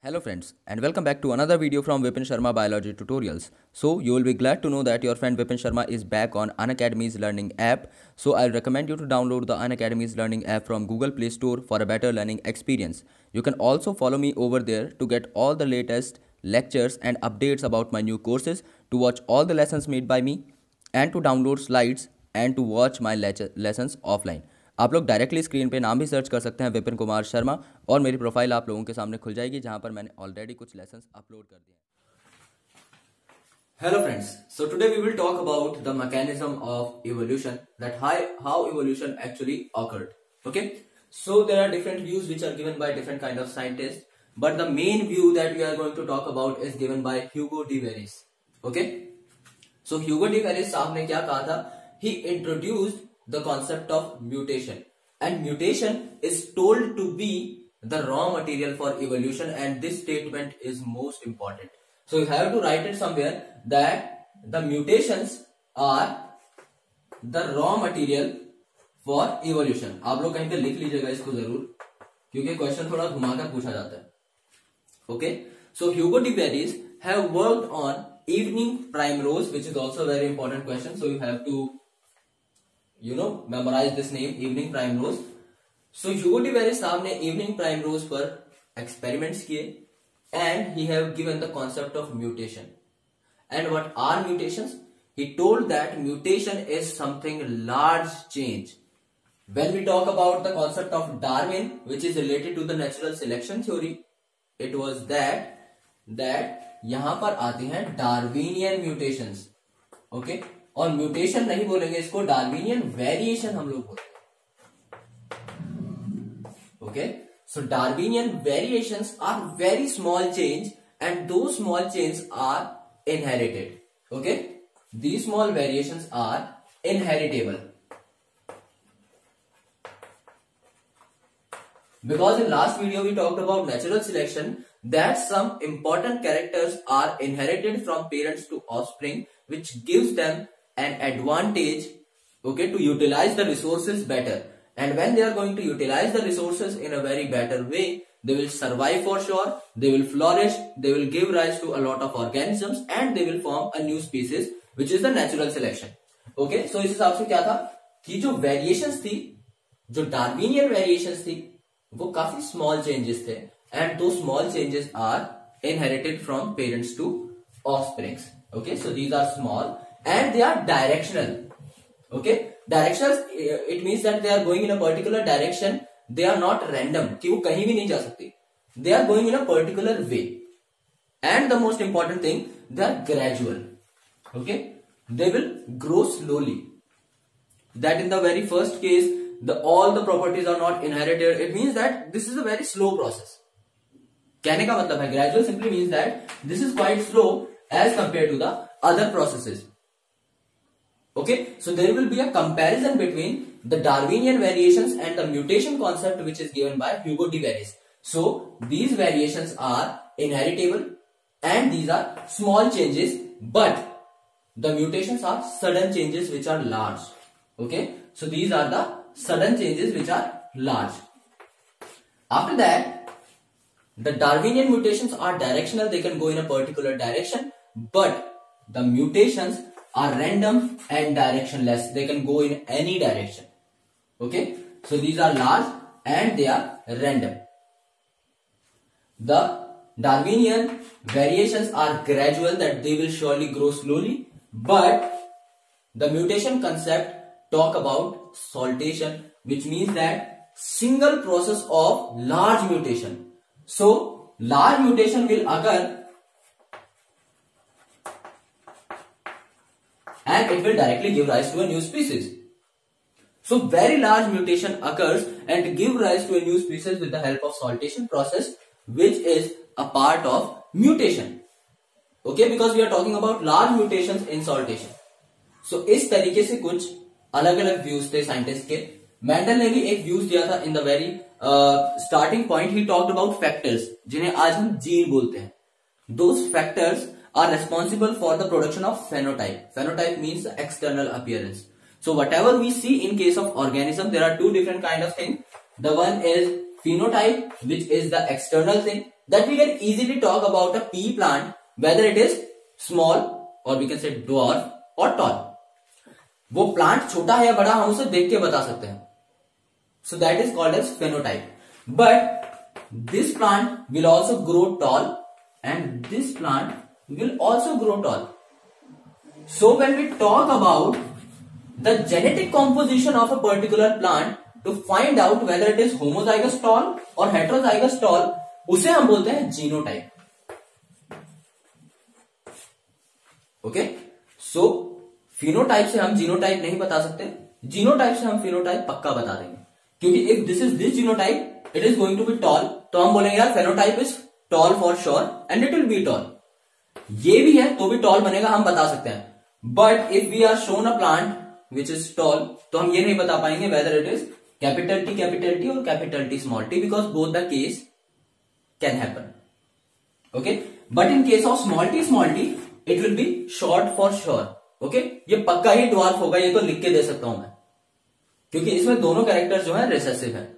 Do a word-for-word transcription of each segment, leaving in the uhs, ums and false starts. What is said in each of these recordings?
Hello friends and welcome back to another video from Vipin Sharma Biology Tutorials. So you will be glad to know that your friend Vipin Sharma is back on Unacademy's Learning app. So I'll recommend you to download the Unacademy's Learning app from Google Play Store for a better learning experience. You can also follow me over there to get all the latest lectures and updates about my new courses, to watch all the lessons made by me and to download slides and to watch my lessons offline. आप लोग directly screen पे नाम भी search कर सकते हैं विपिन कुमार शर्मा और मेरी प्रोफाइल आप लोगों के सामने खुल जाएगी जहां पर मैंने ऑलरेडी कुछ लेसन्स अपलोड कर दिए हैं. Hello friends, so today we will talk about the mechanism of evolution, that how, how evolution actually occurred. Okay, so there are different views which are given by different kind of scientists, but the main view that we are going to talk about is given by Hugo de Vries. Okay, so Hugo de Vries साहब ने क्या कहा था? He introduced the concept of mutation, and mutation is told to be the raw material for evolution, and this statement is most important. So you have to write it somewhere that the mutations are the raw material for evolution. आप लोग कहीं पे लिख लीजिएगा इसको जरूर, क्योंकि question थोड़ा घुमाकर पूछा जाता है. Okay, so Hugo de Vries have worked on evening primrose, which is also a very important question, so you have to you know memorize this name, evening primrose. So Hugo de Vries साहब ने evening primrose पर experiments किए and he have given the concept of mutation. And what are mutations? He told that mutation is something large change. When we talk about the concept of Darwin, which is related to the natural selection theory, it was that that यहाँ पर आते हैं Darwinian mutations. Okay, और mutation नहीं बोलेंगे इसको, Darwinian variation हम लोग बोलते हैं. Okay, so Darwinian variations are very small change and those small change are inherited. Okay, the small variations are inheritable. Because in last video we talked about natural selection, that some important characters are inherited from parents to offspring, which gives them an advantage, okay, to utilize the resources better. And when they are going to utilize the resources in a very better way, they will survive for sure, they will flourish, they will give rise to a lot of organisms, and they will form a new species, which is the natural selection. Okay, so इस हिसाब से क्या था कि जो variations थी, जो Darwinian variations थी, वो काफी small changes थे, and those small changes are inherited from parents to offsprings. Okay, so these are small and they are directional. Okay, directional, it means that they are going in a particular direction. They are not random कि वो कहीं भी नहीं जा सकती. They are going in a particular way, and the most important thing, they are gradual. Okay, they will grow slowly. That in the very first case, the all the properties are not inherited. It means that this is a very slow process. कहने का मतलब है gradual simply means that this is quite slow as compared to the other processes. Okay, so there will be a comparison between the Darwinian variations and the mutation concept which is given by Hugo de Vries. So these variations are inheritable and these are small changes, but the mutations are sudden changes which are large. Okay, so these are the sudden changes which are large. After that, the Darwinian mutations are directional, they can go in a particular direction, but the mutations are random and directionless, they can go in any direction. Okay, so these are large and they are random. The Darwinian variations are gradual, that they will surely grow slowly, but the mutation concept talk about saltation, which means that single process of large mutation. So large mutation will occur and it will directly give rise to a new species. So very large mutation occurs and give rise to a new species with the help of saltation process, which is a part of mutation. Okay, because we are talking about large mutations in saltation. So इस तरीके से कुछ अलग अलग views थे scientist के. Mendel ने भी एक व्यूज दिया था in the very starting point. He talked about factors जिन्हें आज हम जीन बोलते हैं. Those factors are responsible for the production of phenotype. Phenotype means external appearance. So whatever we see in case of organism, there are two different kind of things. The one is phenotype, which is the external thing, that we can easily talk about a pea plant whether it is small or we can say dwarf or tall. वो plant छोटा है या बड़ा हम उसे देख के बता सकते हैं. So that is called as phenotype. But this plant will also grow tall and this plant will also grow tall. So when we talk about the genetic composition of a particular plant to find out whether it is homozygous tall or heterozygous tall, उसे हम बोलते हैं genotype. Okay, सो phenotype से हम genotype नहीं बता सकते, genotype से हम फिनोटाइप पक्का बता देंगे. क्योंकि if this is this genotype it is going to be tall, तो हम बोलेंगे यार phenotype is tall for sure and it will be tall. ये भी है तो भी टॉल बनेगा, हम बता सकते हैं. But if we are shown a plant which is tall, तो हम ये नहीं बता पाएंगे whether it is capital T capital T और capital T small T, because both the case can happen. Okay, but in case of small T small T it will be short for sure. Okay, ये पक्का ही dwarf होगा, ये तो लिख के दे सकता हूं मैं, क्योंकि इसमें दोनों कैरेक्टर जो है रिसेसिव है.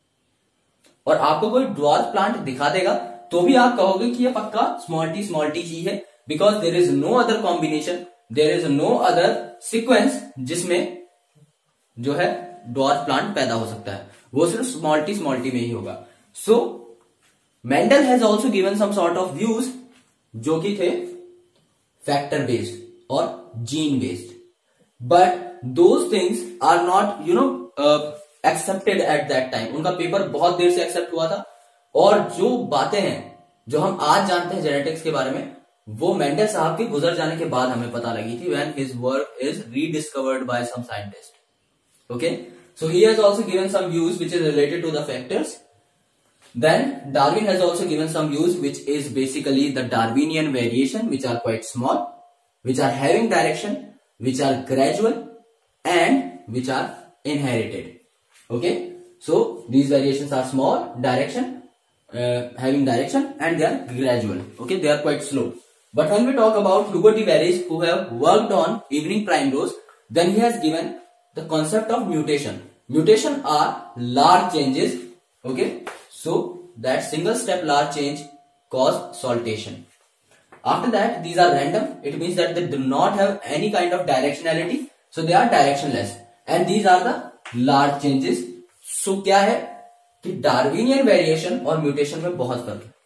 और आपको कोई ड्वार्फ प्लांट दिखा देगा तो भी आप कहोगे कि ये पक्का स्मॉल टी स्मॉल टी ही है, because there is no other combination, there is no other sequence जिसमें जो है ड्वार्फ प्लांट पैदा हो सकता है, वो सिर्फ स्मॉल टी स्मॉल टी में ही होगा. So Mendel has also given some sort of views जो कि थे फैक्टर बेस्ड और gene based, but those things are not you know accepted at that time. उनका पेपर बहुत देर से एक्सेप्ट हुआ था, और जो बातें हैं जो हम आज जानते हैं जेनेटिक्स के बारे में, वो मेंडल साहब के गुजर जाने के बाद हमें पता लगी थी, when his work is rediscovered by some scientist. Okay, so he has also given some views which is related to the factors. Then Darwin has also given some views which is basically the Darwinian variation, which are quite small, which are having direction, which are gradual and which are inherited. Okay, so these variations are small, direction, uh, having direction, and they are gradual. Okay, they are quite slow. But when we talk about Hugo de Vries, who have worked on evening primrose, then he has given the concept of mutation. Mutation are large changes. Okay, so that single step large change cause saltation. After that, these are random. It means that they do not have any kind of directionality, so they are directionless. And these are the large changes. So क्या है कि Darwinian variation और mutation में बहुत फर्क है.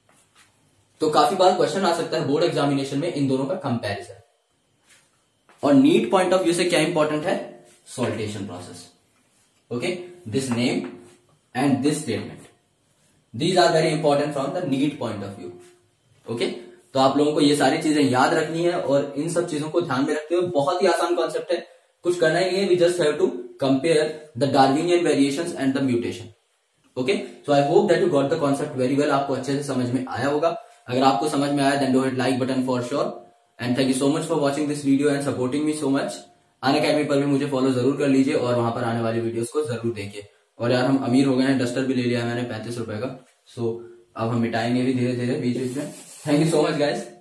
तो काफी बार क्वेश्चन आ सकता है बोर्ड एग्जामिनेशन में इन दोनों का कंपैरिजन. और नीट पॉइंट ऑफ व्यू से क्या इंपॉर्टेंट है? Saltation process. Okay, this name and this statement, these are very important from the need point of view. Okay, तो आप लोगों को ये सारी चीजें याद रखनी है, और इन सब चीजों को ध्यान में रखते हुए, बहुत ही आसान कॉन्सेप्ट है, कुछ करना ही नहीं है. We just have to compare the Darwinian variations and the mutation. Okay, so I hope that you got the concept very well. आपको अच्छे से समझ में आया होगा. अगर आपको समझ में आया then do hit like button for sure, and thank you so much for watching this video and supporting me so much. Unacademy पर भी मुझे फॉलो जरूर कर लीजिए और वहां पर आने वाली वीडियोस को जरूर देखिए. और यार हम अमीर हो गए हैं, डस्टर भी ले लिया मैंने पैंतीस रुपए का, सो अब हम मिटाएंगे भी धीरे धीरे बीच बीच में. Thank you so much guys.